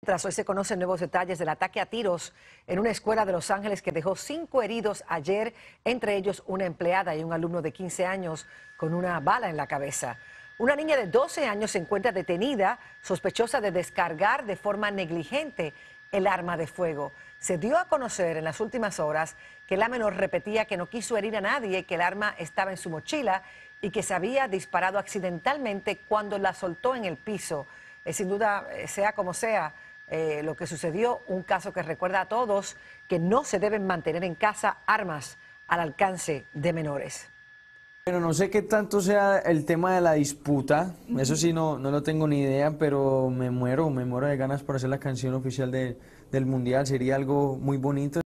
Tras hoy se conocen nuevos detalles del ataque a tiros en una escuela de Los Ángeles que dejó 5 heridos ayer, entre ellos una empleada y un alumno de 15 años con una bala en la cabeza. Una niña de 12 años se encuentra detenida, sospechosa de descargar de forma negligente el arma de fuego. Se dio a conocer en las últimas horas que la menor repetía que no quiso herir a nadie, que el arma estaba en su mochila y que se había disparado accidentalmente cuando la soltó en el piso. Sin duda, sea como sea, lo que sucedió, un caso que recuerda a todos que no se deben mantener en casa armas al alcance de menores. Bueno, no sé qué tanto sea el tema de la disputa, eso sí no lo tengo ni idea, pero me muero de ganas por hacer la canción oficial del Mundial, sería algo muy bonito.